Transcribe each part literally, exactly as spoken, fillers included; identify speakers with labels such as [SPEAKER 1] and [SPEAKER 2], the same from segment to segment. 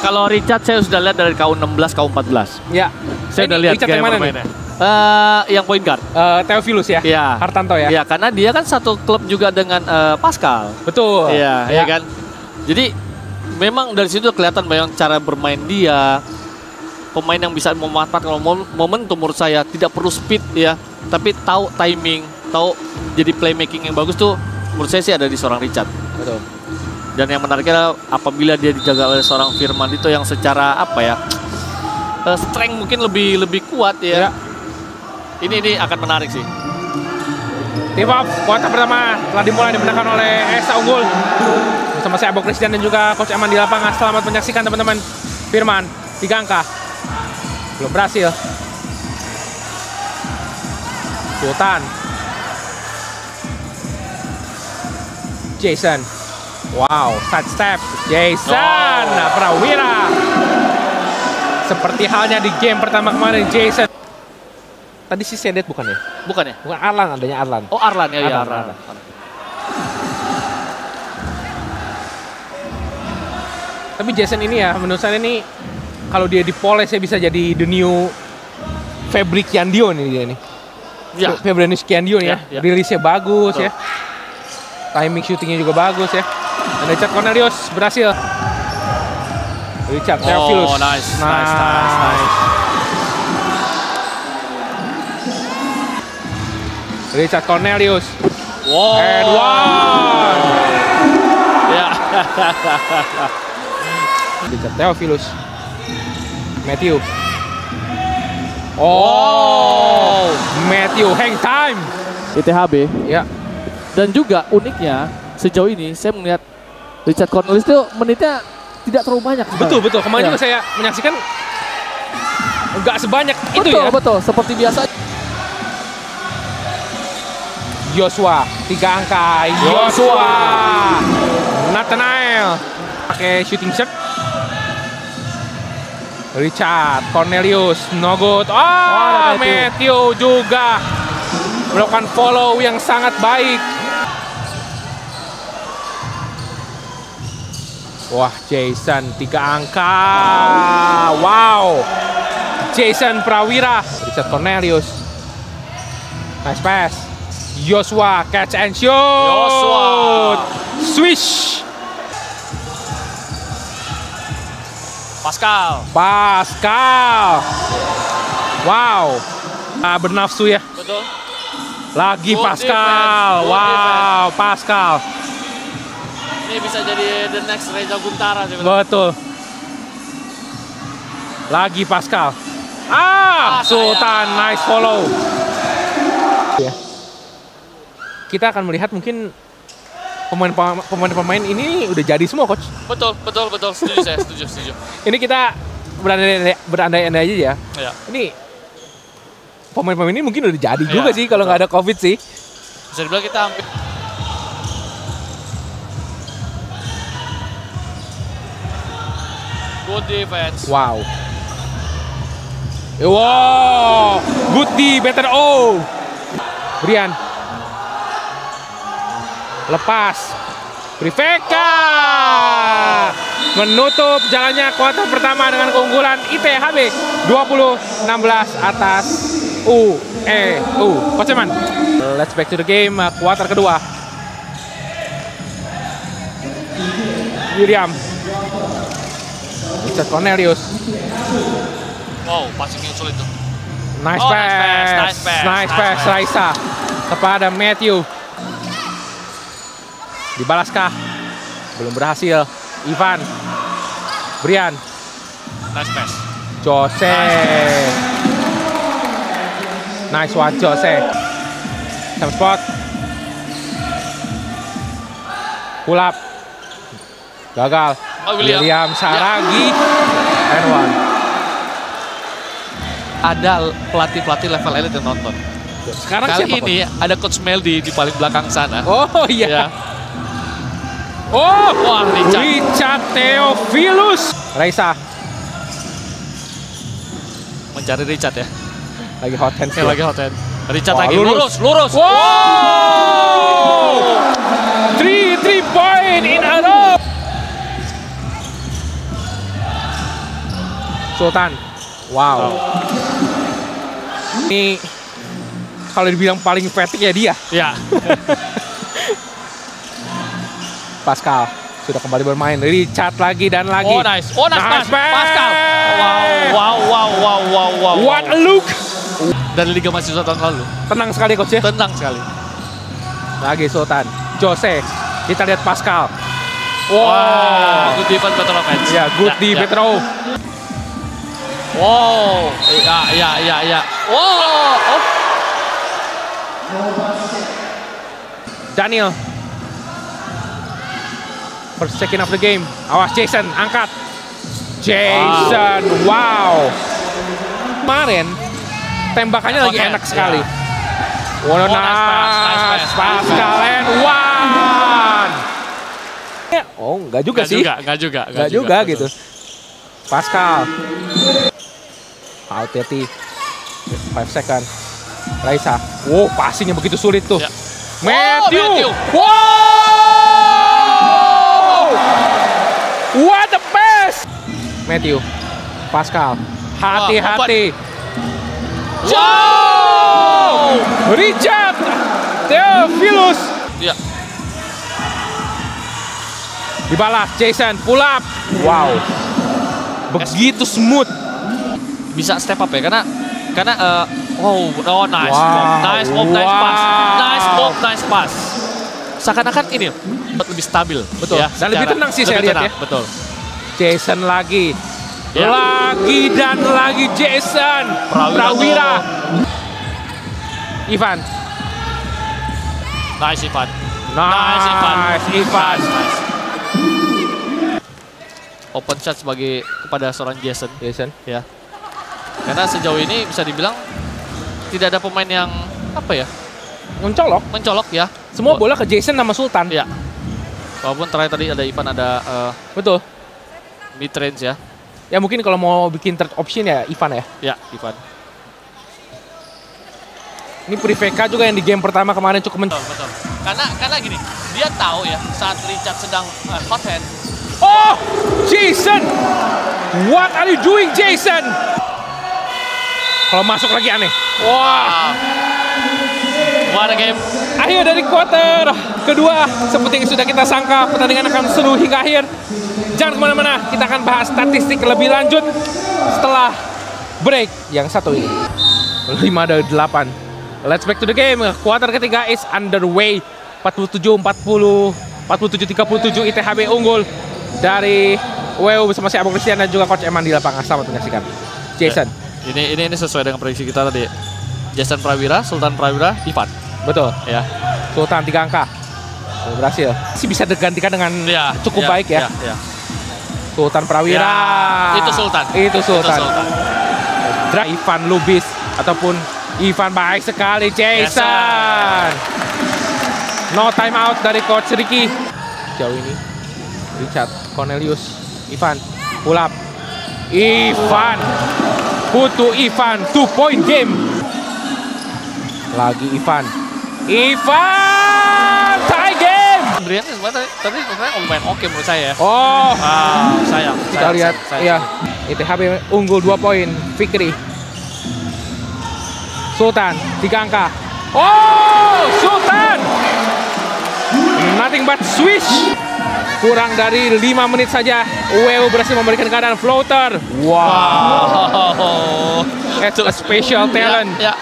[SPEAKER 1] Kalau Richard saya sudah lihat dari K U enam belas, K U empat belas.
[SPEAKER 2] Ya.
[SPEAKER 1] Saya udah lihat
[SPEAKER 2] Richard
[SPEAKER 1] gaya
[SPEAKER 2] yang mana
[SPEAKER 1] bermainnya.
[SPEAKER 2] nih?
[SPEAKER 1] Uh, yang point guard.
[SPEAKER 2] Uh, Theophilus ya?
[SPEAKER 1] Iya.
[SPEAKER 2] Hartanto ya?
[SPEAKER 1] Iya, karena dia kan satu klub juga dengan uh, Pascal.
[SPEAKER 2] Betul.
[SPEAKER 1] Iya,
[SPEAKER 2] ya.
[SPEAKER 1] ya kan. Jadi memang dari situ kelihatan banyak cara bermain dia. Pemain yang bisa memanfaatkan momentum menurut saya tidak perlu speed ya, tapi tahu timing, tahu jadi playmaking yang bagus tuh menurut saya sih ada di seorang Richard.
[SPEAKER 2] Betul.
[SPEAKER 1] Dan yang menariknya apabila dia dijaga oleh seorang Firman itu yang secara apa ya, uh, strength mungkin lebih lebih kuat ya. ya. Ini ini akan menarik sih.
[SPEAKER 2] Tip off kuarter pertama telah dimulai dimenangkan oleh Esa Unggul. Bersama saya Abo Christian dan juga Coach Aman di lapangan. Selamat menyaksikan teman-teman. Firman, tiga angka. Belum berhasil. Sultan. Jason. Wow, side step. Jason oh. Prawira. Seperti halnya di game pertama kemarin, Jason. Tadi si Sendet bukan ya?
[SPEAKER 1] Bukan ya?
[SPEAKER 2] Bukan Arlan, adanya Arlan.
[SPEAKER 1] Oh Arlan ya, ya
[SPEAKER 2] Arlan.
[SPEAKER 1] Arlan. Arlan.
[SPEAKER 2] Tapi Jason ini ya, menurut saya ini kalau dia dipoles ya bisa jadi the new Fabriciandio nih dia nih.
[SPEAKER 1] Ya.
[SPEAKER 2] Fabriciandio nih ya.
[SPEAKER 1] ya, ya.
[SPEAKER 2] Rilisnya bagus
[SPEAKER 1] Betul.
[SPEAKER 2] ya. Timing shootingnya juga bagus ya. Dan Richard Cornelius berhasil. Richard Theophilus.
[SPEAKER 1] Oh, nice, nice, nice, nice. nice.
[SPEAKER 2] Richard Cornelius.
[SPEAKER 1] Wow.
[SPEAKER 2] And one.
[SPEAKER 1] Ya.
[SPEAKER 2] Richard Theophilus. Matthew. Oh. Wow. Matthew hang time.
[SPEAKER 1] I T H B.
[SPEAKER 2] Ya.
[SPEAKER 1] Dan juga uniknya sejauh ini saya melihat Richard Cornelius itu menitnya tidak terlalu banyak.
[SPEAKER 2] Betul, sebenarnya. betul. Kemarin ya. juga saya menyaksikan enggak sebanyak
[SPEAKER 1] betul,
[SPEAKER 2] itu ya.
[SPEAKER 1] Betul, betul. Seperti biasa.
[SPEAKER 2] Joshua, tiga angka. Joshua. Nathanael. Pakai shooting shot. Richard Cornelius, no good. Oh, oh Matthew. Matthew juga melakukan follow yang sangat baik. Wah, Jason, tiga angka. Wow. Jason Prawira. Richard Cornelius. Nice pass. Joshua, catch and shoot.
[SPEAKER 1] Joshua.
[SPEAKER 2] Swish.
[SPEAKER 1] Pascal.
[SPEAKER 2] Pascal. Wow. Ah, bernafsu ya.
[SPEAKER 1] Betul.
[SPEAKER 2] Lagi
[SPEAKER 1] Good
[SPEAKER 2] Pascal.
[SPEAKER 1] Defense. Good
[SPEAKER 2] Wow,
[SPEAKER 1] defense.
[SPEAKER 2] Pascal.
[SPEAKER 1] Ini bisa jadi the next Reza Guntara sih.
[SPEAKER 2] Betul. Lagi Pascal. Ah, ah Sultan, saya. Nice follow. Ya. Kita akan melihat mungkin pemain-pemain ini udah jadi semua, Coach.
[SPEAKER 1] Betul, betul, betul. Setuju saya, setuju, setuju.
[SPEAKER 2] Ini kita berandai-andai berandai-andai aja ya.
[SPEAKER 1] Ya.
[SPEAKER 2] Ini pemain-pemain ini mungkin udah jadi
[SPEAKER 1] ya,
[SPEAKER 2] juga sih kalau nggak ada Covid sih.
[SPEAKER 1] Bisa dibilang kita hampir. Good defense.
[SPEAKER 2] Wow. Wow, good D, better O. Brian. Lepas. Priveka. Menutup jalannya kuarter pertama dengan keunggulan I T H B dua puluh enam belas atas U E U. Coach Eman. Let's back to the game, kuarter kedua. William. Richard Cornelius.
[SPEAKER 1] Wow, passing yang sulit tuh.
[SPEAKER 2] Nice,
[SPEAKER 1] oh,
[SPEAKER 2] pass.
[SPEAKER 1] nice pass, nice pass,
[SPEAKER 2] nice
[SPEAKER 1] nice
[SPEAKER 2] pass,
[SPEAKER 1] pass.
[SPEAKER 2] Raisa kepada Matthew. Dibalaskah? Belum berhasil. Ivan. Brian.
[SPEAKER 1] Nice pass.
[SPEAKER 2] Jose. Nice, nice one, Jose. Sam spot. Pull up. Gagal.
[SPEAKER 1] Oh, William.
[SPEAKER 2] William Saragi.
[SPEAKER 1] Ya.
[SPEAKER 2] And one.
[SPEAKER 1] Ada pelatih-pelatih level elit yang nonton.
[SPEAKER 2] Sekarang
[SPEAKER 1] kali
[SPEAKER 2] siapa,
[SPEAKER 1] ini Coach? Ada Coach Meldi di paling belakang sana.
[SPEAKER 2] Oh iya.
[SPEAKER 1] Ya.
[SPEAKER 2] Oh,
[SPEAKER 1] wah, Richard.
[SPEAKER 2] Richard Theophilus. Raisa.
[SPEAKER 1] Mencari Richard ya.
[SPEAKER 2] Lagi hot hand.
[SPEAKER 1] Ya, lagi hot hand. Richard
[SPEAKER 2] oh,
[SPEAKER 1] lagi
[SPEAKER 2] lurus,
[SPEAKER 1] lurus. lurus.
[SPEAKER 2] Wow. Three, three point in a row. Sultan. Wow. Ini kalau dibilang paling fatigue ya dia.
[SPEAKER 1] Ya.
[SPEAKER 2] Pascal sudah kembali bermain. Richard lagi dan lagi.
[SPEAKER 1] Oh nice. Oh nice, nice.
[SPEAKER 2] pass.
[SPEAKER 1] Pascal. Wow, wow, wow, wow, wow, wow.
[SPEAKER 2] What a look.
[SPEAKER 1] Dari Liga Mahasiswa tahun lalu.
[SPEAKER 2] Tenang sekali coach ya.
[SPEAKER 1] Tenang sekali.
[SPEAKER 2] Lagi Sultan. Jose. Kita lihat Pascal.
[SPEAKER 1] Wow, wow. Good defense, better offense.
[SPEAKER 2] Ya, good
[SPEAKER 1] ya,
[SPEAKER 2] di
[SPEAKER 1] ya.
[SPEAKER 2] Petro.
[SPEAKER 1] Wow. Ya, ya, ya, ya. Wow. Oh.
[SPEAKER 2] Daniel. First check-in of the game. Awas Jason, angkat. Jason, wow. Kemarin tembakannya lagi
[SPEAKER 1] Okay,
[SPEAKER 2] enak sekali.
[SPEAKER 1] yeah.
[SPEAKER 2] Wow,
[SPEAKER 1] Oh,
[SPEAKER 2] nice,
[SPEAKER 1] nice pass, nice pass,
[SPEAKER 2] Pascal
[SPEAKER 1] nice
[SPEAKER 2] and one. Oh, enggak juga
[SPEAKER 1] Nggak
[SPEAKER 2] sih.
[SPEAKER 1] juga, nggak juga.
[SPEAKER 2] Enggak juga,
[SPEAKER 1] betul.
[SPEAKER 2] gitu. Pascal. Hati-hati. five second. Raisa. Wow, passingnya begitu sulit tuh.
[SPEAKER 1] Ya.
[SPEAKER 2] Matthew.
[SPEAKER 1] Oh, Matthew.
[SPEAKER 2] Wow! What the pass! Matthew. Pascal. Hati-hati.
[SPEAKER 1] Wow!
[SPEAKER 2] Richard. Theophilus.
[SPEAKER 1] Ya.
[SPEAKER 2] Dibalas. Jason. Pull up. Wow. Begitu smooth.
[SPEAKER 1] Bisa step up ya, karena karena uh, oh, oh nice
[SPEAKER 2] Wow.
[SPEAKER 1] move, nice move, nice pass,
[SPEAKER 2] Wow.
[SPEAKER 1] nice move, nice pass. Seakan-akan ini lebih stabil,
[SPEAKER 2] Betul.
[SPEAKER 1] ya,
[SPEAKER 2] Dan lebih
[SPEAKER 1] secara-
[SPEAKER 2] tenang sih saya
[SPEAKER 1] lebih
[SPEAKER 2] lihat
[SPEAKER 1] tenang,
[SPEAKER 2] ya.
[SPEAKER 1] Betul.
[SPEAKER 2] Jason lagi.
[SPEAKER 1] Ya.
[SPEAKER 2] Lagi dan lagi Jason.
[SPEAKER 1] Prawira
[SPEAKER 2] Prawira. Ivan.
[SPEAKER 1] Nice Ivan.
[SPEAKER 2] Nice,
[SPEAKER 1] Ivan.
[SPEAKER 2] Ivan.
[SPEAKER 1] Nice, nice. Open shot sebagai kepada seorang Jason,
[SPEAKER 2] Jason.
[SPEAKER 1] ya. Karena sejauh ini bisa dibilang tidak ada pemain yang apa ya,
[SPEAKER 2] Mencolok.
[SPEAKER 1] mencolok ya.
[SPEAKER 2] Semua bola ke Jason sama Sultan.
[SPEAKER 1] Ya. Walaupun terakhir tadi ada Ivan, ada uh,
[SPEAKER 2] Betul.
[SPEAKER 1] mid range ya.
[SPEAKER 2] Ya mungkin kalau mau bikin third option ya Ivan ya.
[SPEAKER 1] Ya, Ivan.
[SPEAKER 2] Ini Priveka juga yang di game pertama kemarin cukup men...
[SPEAKER 1] Betul, betul. Karena karena gini, dia tahu ya saat Richard sedang uh, hot hand.
[SPEAKER 2] Oh! Jason! What are you doing, Jason? Kalau masuk lagi aneh. Wah!
[SPEAKER 1] What a game.
[SPEAKER 2] Akhir dari quarter kedua, seperti yang sudah kita sangka, pertandingan akan seru hingga akhir. Jangan kemana-mana, kita akan bahas statistik lebih lanjut setelah break yang satu ini. lima dari delapan. Let's back to the game. Quarter ketiga is underway. empat puluh tujuh empat puluh, empat puluh tujuh tiga puluh tujuh I T H B unggul dari W U bersama saya Abu Christian dan juga Coach Eman di lapangan. Selamat menyaksikan. Jason.
[SPEAKER 1] Ini ini ini sesuai dengan prediksi kita tadi. Jason Prawira, Sultan Prawira, Ivan.
[SPEAKER 2] Betul.
[SPEAKER 1] Ya.
[SPEAKER 2] Sultan tiga angka. Oh, berhasil. Masih bisa digantikan dengan
[SPEAKER 1] Ya,
[SPEAKER 2] cukup
[SPEAKER 1] ya,
[SPEAKER 2] baik ya.
[SPEAKER 1] Ya, ya.
[SPEAKER 2] Sultan Prawira.
[SPEAKER 1] Ya, itu Sultan.
[SPEAKER 2] Itu Sultan.
[SPEAKER 1] Itu Sultan.
[SPEAKER 2] Dra- Ivan Lubis ataupun Ivan baik sekali Jason.
[SPEAKER 1] Yes,
[SPEAKER 2] No time out dari Coach Ricky. Jauh ini Richard Cornelius. Ivan pull up. Ivan. Putu Ivan two point game. Lagi Ivan. Ivan tie game.
[SPEAKER 1] Brian sebenarnya tadi sebenarnya lumayan oke menurut saya.
[SPEAKER 2] Oh,
[SPEAKER 1] Ah, sayang.
[SPEAKER 2] kita
[SPEAKER 1] sayang,
[SPEAKER 2] lihat
[SPEAKER 1] sayang,
[SPEAKER 2] ya.
[SPEAKER 1] sayang.
[SPEAKER 2] I T H B unggul dua poin. Fikri. Sultan tiga angka. Oh, Sultan. Nothing but swish. Kurang dari lima menit saja W U berhasil memberikan keadaan floater. Wow.
[SPEAKER 1] Oh.
[SPEAKER 2] That's a special talent.
[SPEAKER 1] Ya, ya.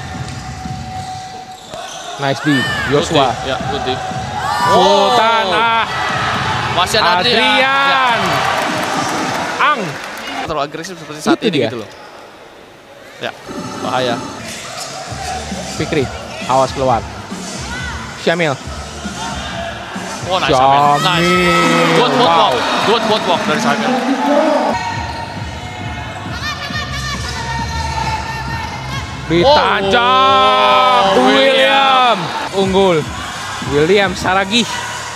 [SPEAKER 2] Nice D. Joshua.
[SPEAKER 1] Ya, good deep.
[SPEAKER 2] Sultan ah.
[SPEAKER 1] Masih ada Adrian.
[SPEAKER 2] Adrian. Ang.
[SPEAKER 1] Ya. Terlalu agresif seperti saat
[SPEAKER 2] Itu
[SPEAKER 1] ini
[SPEAKER 2] dia.
[SPEAKER 1] gitu loh. Ya, bahaya.
[SPEAKER 2] Fikri. Awas keluar. Syamil.
[SPEAKER 1] Oh, nice, Syamil. Nice.
[SPEAKER 2] Syamil.
[SPEAKER 1] Good football.
[SPEAKER 2] Wow.
[SPEAKER 1] Good football dari Syamil.
[SPEAKER 2] Ditajam
[SPEAKER 1] Oh,
[SPEAKER 2] William. Unggul. William Saragih.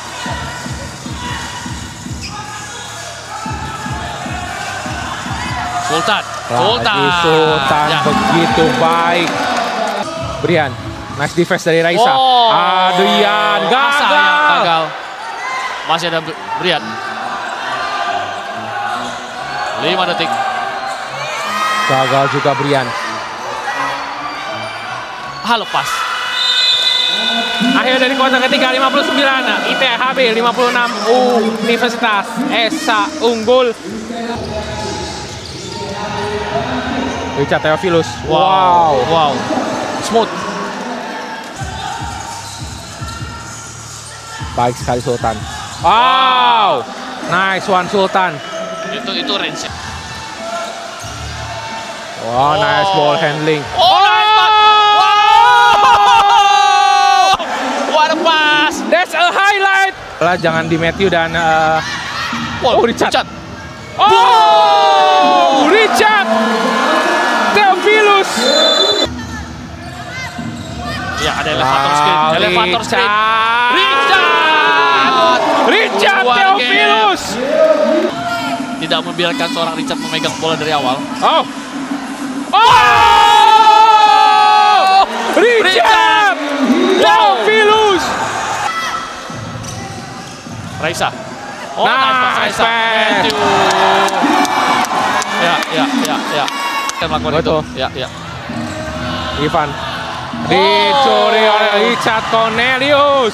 [SPEAKER 1] Sultan.
[SPEAKER 2] Lagi
[SPEAKER 1] Sultan.
[SPEAKER 2] Sultan
[SPEAKER 1] Ya.
[SPEAKER 2] begitu baik. Brian. Nice defense dari Raisa.
[SPEAKER 1] Oh.
[SPEAKER 2] Adrian
[SPEAKER 1] Ah, sayang,
[SPEAKER 2] gagal.
[SPEAKER 1] gagal. Masih ada Brian. lima detik.
[SPEAKER 2] Gagal juga Brian.
[SPEAKER 1] Halo pas.
[SPEAKER 2] Akhir dari kuarter ketiga lima puluh sembilan I T H B lima puluh enam Universitas Esa Unggul. Richard Theophilus.
[SPEAKER 1] Wow, wow, smooth.
[SPEAKER 2] Baik sekali Sultan. Wow, nice one Sultan.
[SPEAKER 1] Itu itu range.
[SPEAKER 2] Wow, nice ball handling.
[SPEAKER 1] Oh, nice pass. What a pass.
[SPEAKER 2] That's a highlight. Lah jangan di Matthew dan uh,
[SPEAKER 1] Oh,
[SPEAKER 2] oh, Richard.
[SPEAKER 1] Richard.
[SPEAKER 2] Oh, Richard Theophilus.
[SPEAKER 1] Ya, ada elevator screen.
[SPEAKER 2] Wow,
[SPEAKER 1] Elevator screen.
[SPEAKER 2] Richard. Richard
[SPEAKER 1] Luar
[SPEAKER 2] Theophilus.
[SPEAKER 1] Tidak membiarkan seorang Richard memegang bola dari awal.
[SPEAKER 2] Oh. Oh! Richard Theophilus.
[SPEAKER 1] Raisa. Oh,
[SPEAKER 2] Nice
[SPEAKER 1] nice pass Raisa.
[SPEAKER 2] pass.
[SPEAKER 1] Matthew. Ya, ya, ya, ya. Kita melakukan itu.
[SPEAKER 2] Betul.
[SPEAKER 1] Ya, ya.
[SPEAKER 2] Ivan. Dicuri oleh Richard Cornelius.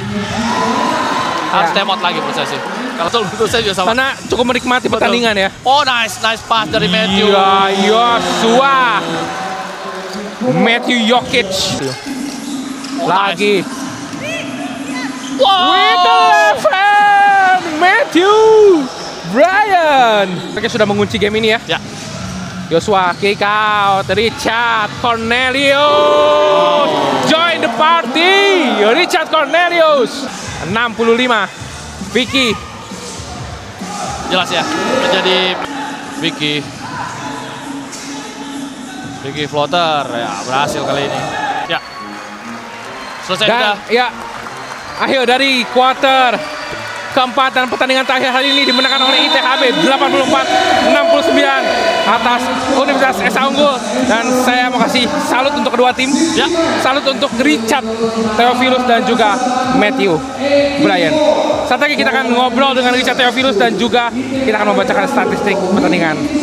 [SPEAKER 1] Harus
[SPEAKER 2] Ya.
[SPEAKER 1] temot lagi menurut saya sih. Kalau betul menurut saya juga sama.
[SPEAKER 2] Karena cukup menikmati
[SPEAKER 1] Betul.
[SPEAKER 2] pertandingan ya.
[SPEAKER 1] Oh, nice, nice pass dari Matthew.
[SPEAKER 2] Iya, Joshua. Matthew Jokic.
[SPEAKER 1] Oh,
[SPEAKER 2] Lagi.
[SPEAKER 1] nice. Wow.
[SPEAKER 2] With the left hand, Matthew Brian. Mereka sudah mengunci game ini ya.
[SPEAKER 1] Ya.
[SPEAKER 2] Joshua kick out, Richard Cornelius. Join the party, Richard Cornelius. enam puluh lima. Vicky.
[SPEAKER 1] Jelas ya. Menjadi Vicky. Vicky floater. Ya, berhasil kali ini. Ya. Selesai
[SPEAKER 2] Dan
[SPEAKER 1] kita.
[SPEAKER 2] ya, akhir dari kuarter keempat dan pertandingan terakhir hari ini dimenangkan oleh I T H B delapan puluh empat enam puluh sembilan atas Universitas Esa Unggul. Dan saya mau kasih salut untuk kedua tim.
[SPEAKER 1] Ya.
[SPEAKER 2] Salut untuk Richard Theophilus dan juga Matthew Brian. Saat lagi kita akan ngobrol dengan Richard Theophilus dan juga kita akan membacakan statistik pertandingan